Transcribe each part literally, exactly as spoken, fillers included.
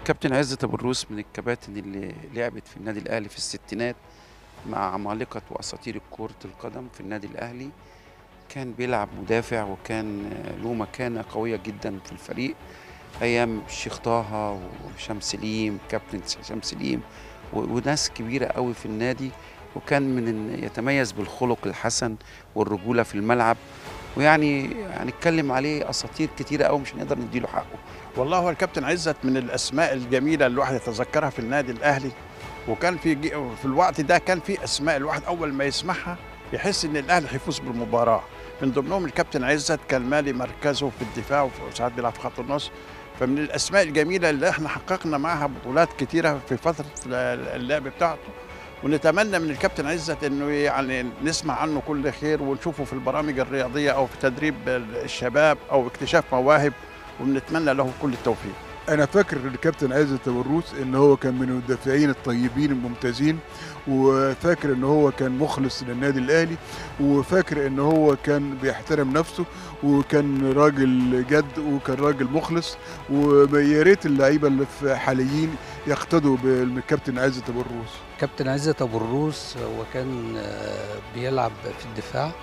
كابتن عزت أبو الروس من الكباتن اللي لعبت في النادي الأهلي في الستينات مع عمالقة وأساطير كرة القدم في النادي الأهلي. كان بيلعب مدافع وكان له مكانة قوية جدا في الفريق أيام الشيخ طه وهشام سليم، كابتن هشام سليم و- وناس كبيرة قوي في النادي. وكان من يتميز بالخلق الحسن والرجولة في الملعب، ويعني هنتكلم عليه أساطير كتيرة قوي مش هنقدر نديله حقه. والله هو الكابتن عزت من الاسماء الجميله اللي الواحد يتذكرها في النادي الاهلي. وكان في جي- في الوقت ده كان في اسماء الواحد اول ما يسمعها يحس ان الاهلي هيفوز بالمباراه. من ضمنهم الكابتن عزت كان مالي مركزه في الدفاع وساعات بيلعب في خط النص. فمن الاسماء الجميله اللي احنا حققنا معها بطولات كتيره في فتره اللعب بتاعته. ونتمنى من الكابتن عزت انه يعني نسمع عنه كل خير ونشوفه في البرامج الرياضيه او في تدريب الشباب او اكتشاف مواهب، ونتمنى له كل التوفيق. انا فاكر الكابتن عزت ابو الروس ان هو كان من المدافعين الطيبين الممتازين، وفاكر ان هو كان مخلص للنادي الاهلي، وفاكر ان هو كان بيحترم نفسه وكان راجل جد وكان راجل مخلص. ويا ريت اللعيبه اللي في حاليين يقتدوا بالكابتن عزت ابو الروس. كابتن عزت أبو الروس هو كان آه، بيلعب في الدفاع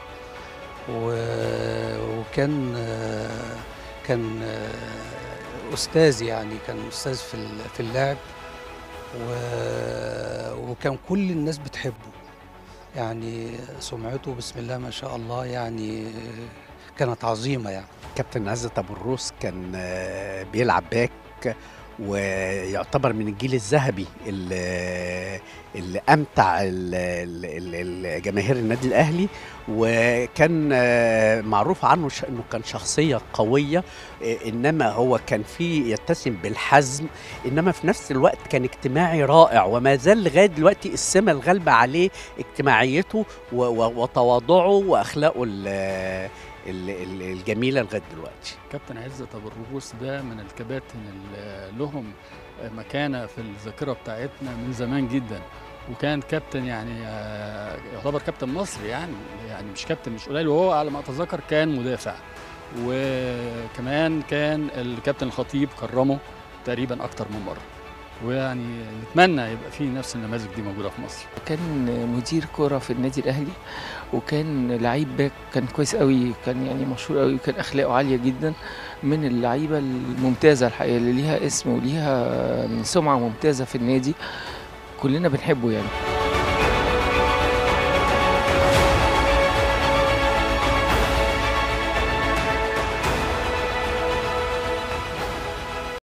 و- وكان آه، كان آه، أستاذ، يعني كان أستاذ في ال- في اللعب و- وكان كل الناس بتحبه. يعني سمعته بسم الله ما شاء الله، يعني كانت عظيمة يعني. كابتن عزت أبو الروس كان آه، بيلعب باك، ويعتبر من الجيل الذهبي اللي, اللي أمتع ال- ال- ال- جماهير النادي الأهلي. وكان آه، معروف عنه ش- أنه كان شخصية قوية، آه، إنما هو كان فيه يتسم بالحزم، إنما في نفس الوقت كان اجتماعي رائع، وما زال لغاية دلوقتي السمة الغالبة عليه اجتماعيته و- و- وتواضعه وأخلاقه ال- ال- ال- الجميلة لغاية دلوقتي. كابتن عزت أبو الروس ده من الكباتن اللي لهم مكانة في الذاكرة بتاعتنا من زمان جدا. وكان كابتن يعني آه، يعتبر كابتن مصر، يعني يعني مش كابتن مش قليل، وهو على ما أتذكر كان مدافع. وكمان كان الكابتن الخطيب كرمه تقريبا أكتر من مرة. ويعني نتمنى يبقى في نفس النماذج دي موجودة في مصر. كان مدير كرة في النادي الأهلي، وكان لعيب باك، كان كويس قوي، كان يعني مشهور قوي، وكان أخلاقه عالية جدا. من اللعيبة الممتازة الحقيقة اللي ليها اسم وليها سمعة ممتازة في النادي، كلنا بنحبه يعني.